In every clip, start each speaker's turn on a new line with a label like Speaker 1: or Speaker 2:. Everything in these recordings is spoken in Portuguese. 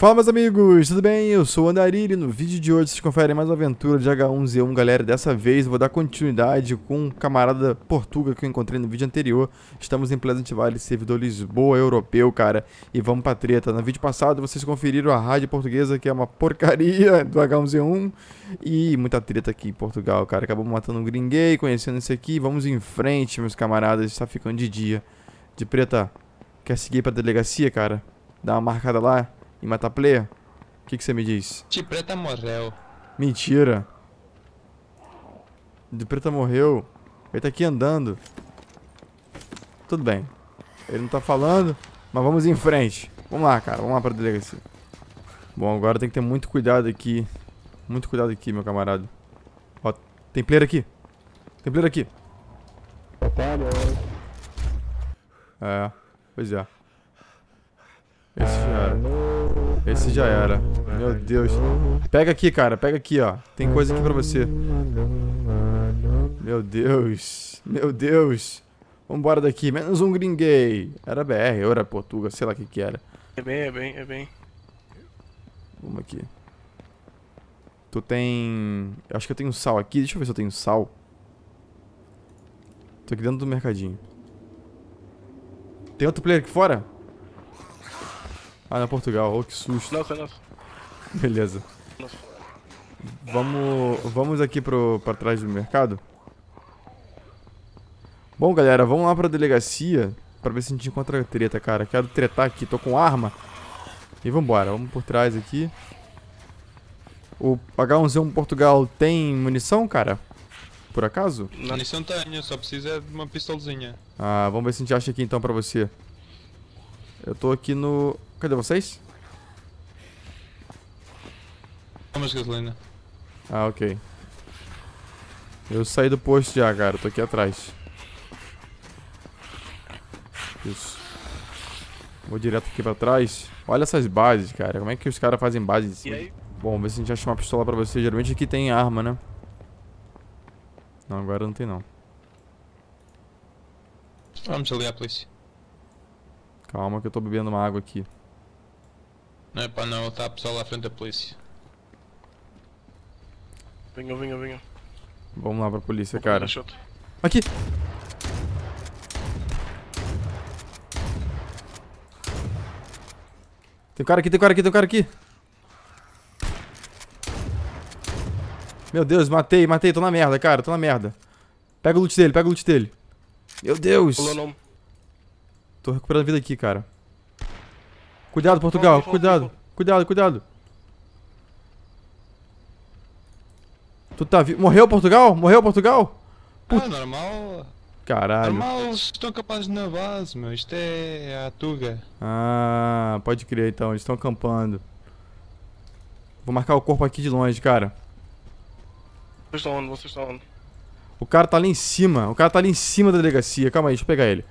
Speaker 1: Fala, meus amigos, tudo bem? Eu sou o Andarilho e no vídeo de hoje vocês conferem mais uma aventura de H1Z1, galera. Dessa vez eu vou dar continuidade com um camarada Portuga que eu encontrei no vídeo anterior. Estamos em Pleasant Valley, servidor Lisboa europeu, cara, e vamos pra treta. No vídeo passado vocês conferiram a rádio portuguesa, que é uma porcaria do H1Z1, e muita treta aqui em Portugal, cara. Acabamos matando um gringuei, conhecendo esse aqui. Vamos em frente, meus camaradas, está ficando de dia. De preta, quer seguir pra delegacia, cara? Dá uma marcada lá e matar player? O que você me diz?
Speaker 2: De preta morreu.
Speaker 1: Mentira. De preta morreu. Ele tá aqui andando. Tudo bem. Ele não tá falando, mas vamos em frente. Vamos lá, cara. Vamos lá pra delegacia. Bom, agora tem que ter muito cuidado aqui. Muito cuidado aqui, meu camarada. Ó, tem player aqui. Tem player aqui. É, pois é. Esse já era. Esse já era. Meu Deus. Pega aqui, cara. Pega aqui, ó. Tem coisa aqui pra você. Meu Deus. Meu Deus. Vambora daqui. Menos um gringuei. Era BR, ou era Portuga, sei lá o que era.
Speaker 3: É bem.
Speaker 1: Vamos aqui. Tu tem... Eu acho que eu tenho sal aqui. Deixa eu ver se eu tenho sal. Tô aqui dentro do mercadinho. Tem outro player aqui fora? Ah, na Portugal. Oh, que susto.
Speaker 3: Nossa.
Speaker 1: Beleza. Vamos aqui pra trás do mercado. Bom, galera, vamos lá pra delegacia pra ver se a gente encontra a treta, cara. Quero tretar aqui, tô com arma. E vambora, vamos por trás aqui. O H1Z1 Portugal tem munição, cara? Por acaso?
Speaker 2: Munição tenho, só precisa de uma pistolzinha.
Speaker 1: Ah, vamos ver se a gente acha aqui então pra você. Eu tô aqui no... Cadê vocês?
Speaker 2: Vamos gasolina.
Speaker 1: Ah, ok. Eu saí do posto já, cara. Tô aqui atrás. Isso. Vou direto aqui pra trás. Olha essas bases, cara. Como é que os caras fazem base em cima?
Speaker 3: E aí?
Speaker 1: Bom, vamos ver se a gente acha uma pistola pra você. Geralmente aqui tem arma, né? Não, agora não tem não.
Speaker 2: Vamos ali à polícia.
Speaker 1: Calma que eu tô bebendo uma água aqui.
Speaker 2: Não é pá, não, está a pessoal à frente da polícia.
Speaker 3: Venha.
Speaker 1: Vamos lá pra polícia, cara.
Speaker 3: Shot.
Speaker 1: Aqui! Tem um cara aqui. Meu Deus, matei, tô na merda, cara, tô na merda. Pega o loot dele, Meu Deus!
Speaker 3: Qual é o nome?
Speaker 1: Tô recuperando vida aqui, cara. Cuidado, Portugal, cuidado. Tu tá vivo? Morreu, Portugal? Puta.
Speaker 2: Ah, normal.
Speaker 1: Caralho.
Speaker 2: Normal, eles estão capazes na base, meu. Isto é a Tuga.
Speaker 1: Ah, pode crer então, eles estão acampando. Vou marcar o corpo aqui de longe, cara.
Speaker 3: Vocês estão onde?
Speaker 1: O cara tá ali em cima, da delegacia. Calma aí, deixa eu pegar ele.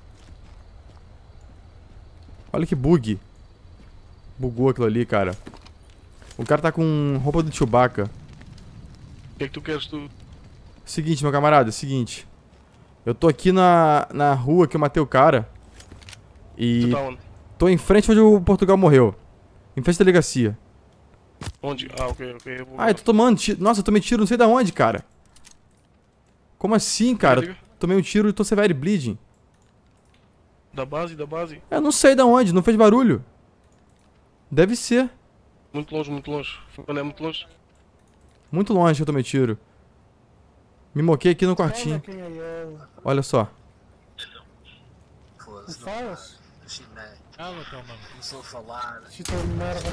Speaker 1: Olha que bug. Bugou aquilo ali, cara. O cara tá com roupa do Chewbacca.
Speaker 3: O que é que tu queres, tu?
Speaker 1: Seguinte, meu camarada, seguinte. Eu tô aqui na rua que eu matei o cara. E
Speaker 3: Tu tá onde?
Speaker 1: tô em frente onde o Portugal morreu. Em frente da delegacia.
Speaker 3: Onde? Ah, ok. Eu vou...
Speaker 1: Ah, eu tô tomando tiro. Nossa, eu tomei tiro não sei da onde, cara. Como assim, cara?
Speaker 3: Diga.
Speaker 1: Tomei um tiro e tô severe bleeding.
Speaker 3: Da base?
Speaker 1: Eu não sei da onde, não fez barulho. Deve ser.
Speaker 3: Muito longe. Quando é muito longe?
Speaker 1: Muito longe que eu tomei tiro. Me moquei aqui no quartinho. Olha só.
Speaker 4: Foda-se, não falas?
Speaker 5: Cala, calma.
Speaker 4: Começou a falar.
Speaker 5: Chita de merda.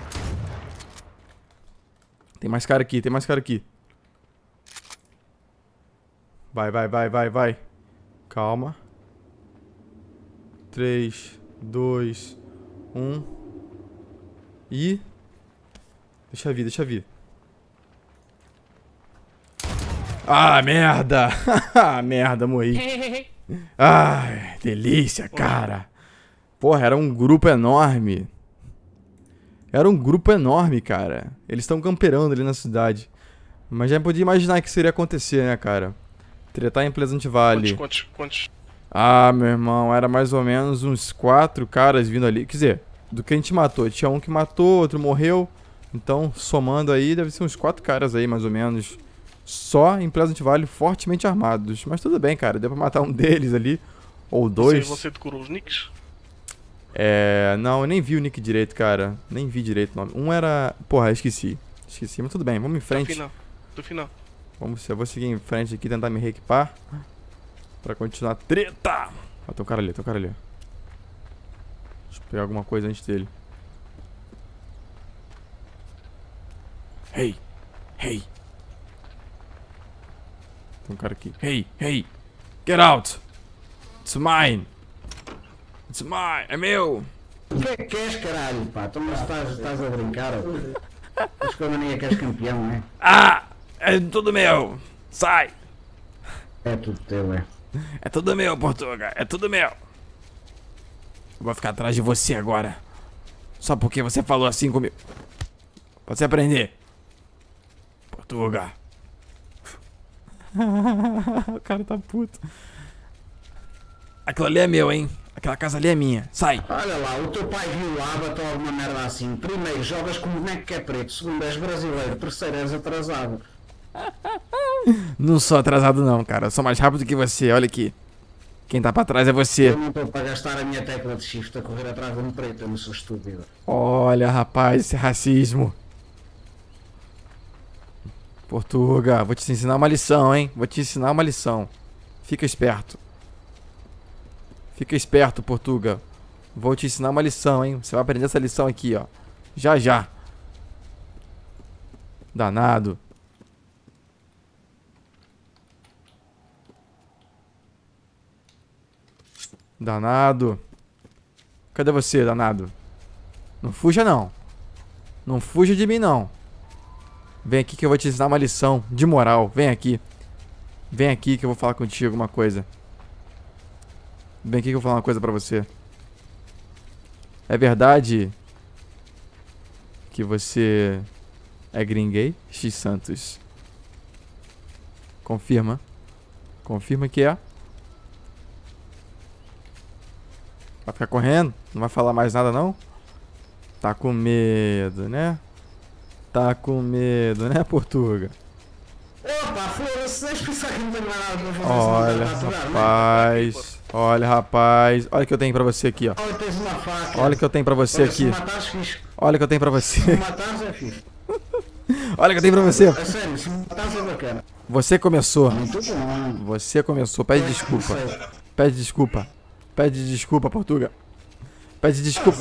Speaker 1: Tem mais cara aqui, Vai. Calma. 3, 2, 1. E... Deixa vir. Ah, merda! Merda, morri. Ai, delícia, cara. Porra, era um grupo enorme. Cara. Eles estão camperando ali na cidade. Mas já podia imaginar que isso iria acontecer, né, cara? Tretar em Pleasant Valley.
Speaker 3: Quantos?
Speaker 1: Ah, meu irmão, era mais ou menos uns 4 caras vindo ali. Quer dizer, do que a gente matou. Tinha um que matou, outro morreu. Então, somando aí, deve ser uns 4 caras aí, mais ou menos. Só em Pleasant Valley, fortemente armados. Mas tudo bem, cara. Deu pra matar um deles ali. Ou dois.
Speaker 3: Você decorou os nicks?
Speaker 1: Não, eu nem vi o nick direito, cara. Nem vi direito o nome. Um era... Porra, esqueci. Esqueci, mas tudo bem. Vamos em frente.
Speaker 3: Do final.
Speaker 1: Eu vou seguir em frente aqui, tentar me reequipar. Pra continuar a treta. Ó, tem um cara ali, Deixa eu pegar alguma coisa antes dele. Hey! Tem um cara aqui. Hey! Get out! It's mine! É meu!
Speaker 4: O que é que queres, caralho, pá? Tu não estás a brincar, ó. Acho que a mania que és campeão, não é?
Speaker 1: Ah! É tudo meu! Sai!
Speaker 4: É tudo teu, é.
Speaker 1: É tudo meu, Portuga! É tudo meu! Eu vou ficar atrás de você agora. Só porque você falou assim comigo. Pra você aprender. Portuga. O cara tá puto. Aquilo ali é meu, hein? Aquela casa ali é minha. Sai!
Speaker 4: Olha lá, o teu pai violava-te ou alguma merda assim. Primeiro, jogas com um boneco que é preto. Segundo, és brasileiro. Terceiro, és atrasado.
Speaker 1: Não sou atrasado não, cara. Eu sou mais rápido que você. Olha aqui. Quem tá pra trás é você.
Speaker 4: Eu não estou para gastar a minha tecla de shift a correr atrás de um preto. Eu não sou estúpido.
Speaker 1: Olha, rapaz, esse racismo. Portuga, vou te ensinar uma lição, hein? Fica esperto. Fica esperto, Portuga. Vou te ensinar uma lição, hein? Você vai aprender essa lição aqui, ó. Já. Danado. Cadê você, danado? Não fuja, não. Não fuja de mim, não. Vem aqui que eu vou te ensinar uma lição de moral. Vem aqui que eu vou falar contigo uma coisa. Vem aqui que eu vou falar uma coisa pra você. É verdade que você é gringuei? X Santos. Confirma que é. Vai ficar correndo? Não vai falar mais nada, não? Tá com medo, né? Portuga?
Speaker 4: Opa, foda-se, deixa eu pensar que não tem mais nada pra fazer.
Speaker 1: Olha, rapaz. Olha o que eu tenho pra você aqui, ó.
Speaker 4: Olha, tens uma faca.
Speaker 1: Olha o que eu tenho pra você aqui.
Speaker 4: Se matares, fixe.
Speaker 1: Olha o que eu tenho pra você.
Speaker 4: Se matares, é fixe.
Speaker 1: Olha o que eu tenho pra você.
Speaker 4: É sério, se matares é bacana.
Speaker 1: Você começou.
Speaker 4: Muito bom.
Speaker 1: Você começou. Pede desculpa. Pede desculpa, Portuga. Pede desculpa.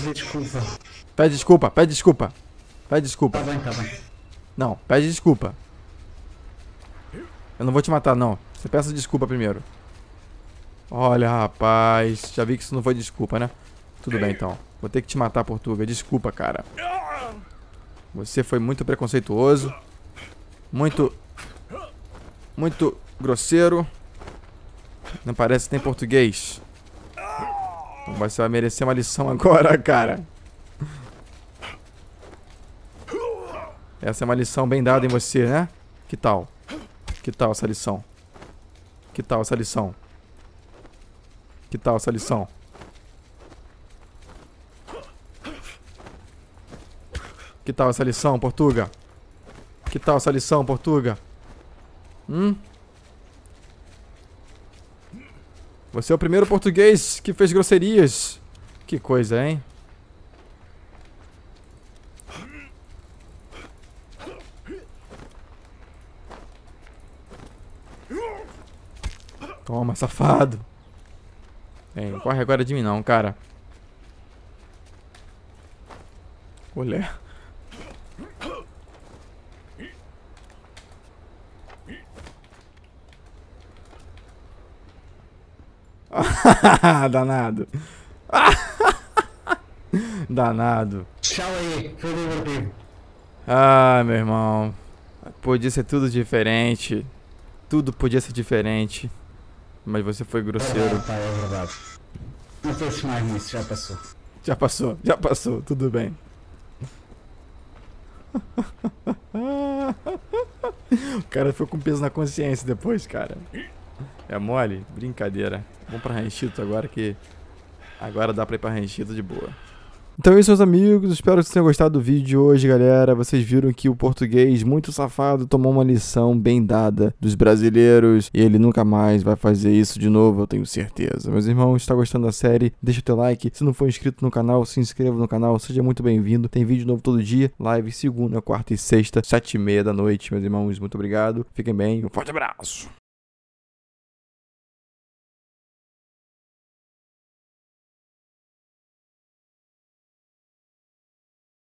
Speaker 1: Pede desculpa.
Speaker 4: Tá bem.
Speaker 1: Não, pede desculpa. Eu não vou te matar, não. Você peça desculpa primeiro. Olha, rapaz. Já vi que isso não foi desculpa, né? Tudo bem, então. Vou ter que te matar, Portuga. Desculpa, cara. Você foi muito preconceituoso. Muito grosseiro. Não parece que tem português. Então você vai merecer uma lição agora, cara. Essa é uma lição bem dada em você, né? Que tal? Que tal essa lição? Que tal essa lição? Que tal essa lição? Que tal essa lição, Portuga? Que tal essa lição, Portuga? Você é o primeiro português que fez grosserias. Que coisa, hein? Toma, safado. Vem, corre agora de mim não, cara. Olé. Danado. Danado.
Speaker 4: Tchau aí, foi divertido.
Speaker 1: Ah, meu irmão. Podia ser tudo diferente. Tudo podia ser diferente. Mas você foi grosseiro.
Speaker 4: É verdade. Não penses mais nisso, já passou.
Speaker 1: Já passou, tudo bem. O cara ficou com peso na consciência depois, cara. É mole? Brincadeira. Vamos pra Ranchito agora que... Agora dá pra ir pra Ranchito de boa. Então é isso, meus amigos. Espero que vocês tenham gostado do vídeo de hoje, galera. Vocês viram que o português, muito safado, tomou uma lição bem dada dos brasileiros. E ele nunca mais vai fazer isso de novo, eu tenho certeza. Meus irmãos, se tá gostando da série, deixa o teu like. Se não for inscrito no canal, se inscreva no canal. Seja muito bem-vindo. Tem vídeo novo todo dia. Live segunda, quarta e sexta, 7h30 da noite, meus irmãos. Muito obrigado. Fiquem bem. Um forte abraço.